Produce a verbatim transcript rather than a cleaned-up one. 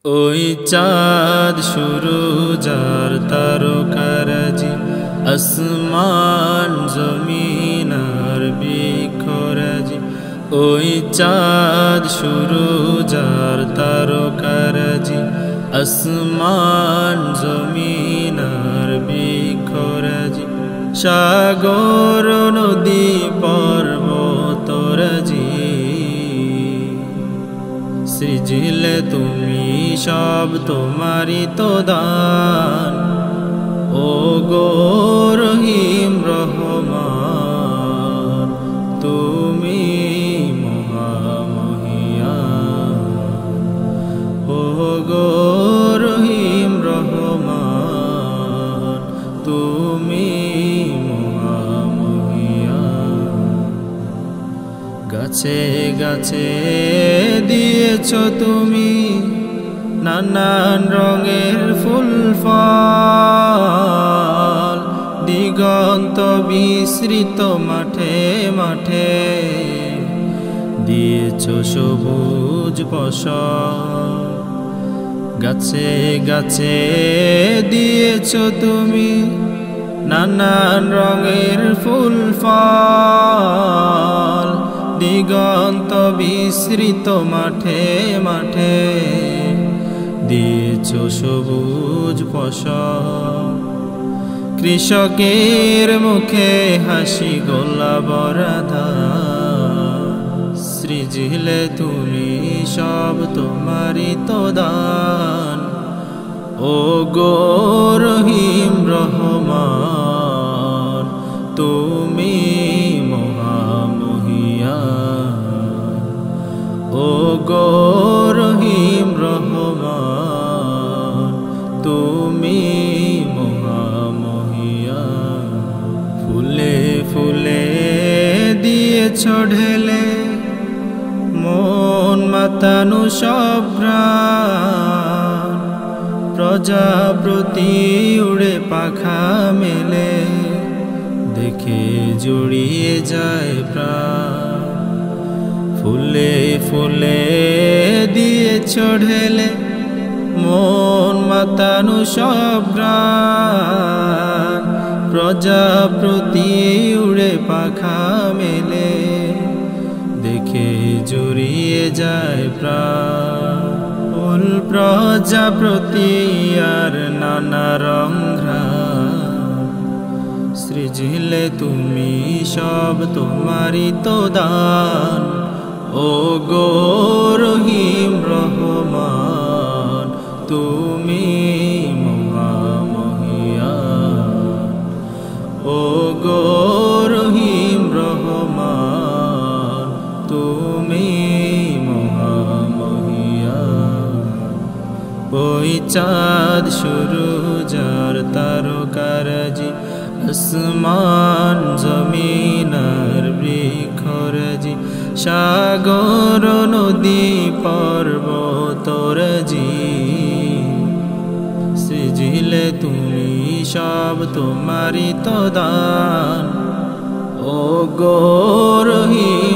ওই চাঁদ সুরুজ আর তারকারাজি, আসমান জমিন আর বৃক্ষরাজি। ওই চাঁদ সুরুজ আর তারকারাজি, আসমান জমিন আর বৃক্ষরাজি। সাগর নদী পর্বতরাজি, সৃজিলে তুমি সব তোমারি তো দান। ও গো রহিম রহমান, তুমি মহামহিয়ান। ও গো রহিম রহমান, তুমি গাছে গাছে দিয়েছ তুমি নানান রঙের ফুল ফল। দিগন্ত বিস্তৃত মাঠে মাঠে দিয়েছ সবুজ ফসল। গাছে গাছে দিয়েছ তুমি নানান রঙের ফুল ফল। দিগন্ত বিস্তৃত মাঠে মাঠে দিয়েছ সবুজ ফসল। কৃষকের মুখে হাসি গোলা বরাধা, সৃজিলে তুমি সব তোমারি তো দান। ও গো রহিম রহমান, তুমি ও গো রহিম রহমান, তুমি মহামহিয়ান। ফুলে ফুলে দিয়েছ ঢেলে মন মাতানো সব প্রাণ। প্রজাপতি উড়ে পাখা মেলে দেখে জড়িয়ে যায় প্রাণ। ফুলে ফুলে দিয়েছ ঢেলে মন মাতানো সব প্রাণ। প্রজাপতি উড়ে পাখা মেলে দেখে জড়িয়ে যায় প্রাণ। ফুল প্রজাপতি আর নানা রং সৃজিলে তুমি সব তোমারি তো দান। ও গো রহিম রহমান, তুমি মহামহিয়ান। ও গো রহিম রহমান, তুমি মহামহিয়ান। ওই চাঁদ সুরুজ আর তারকারাজি, আসমান জমিন আর বৃক্ষরাজি। সাগর নদী পর্বতরাজি, সৃজিলে তুমি সব তোমারি তো দান। ও গো রহিম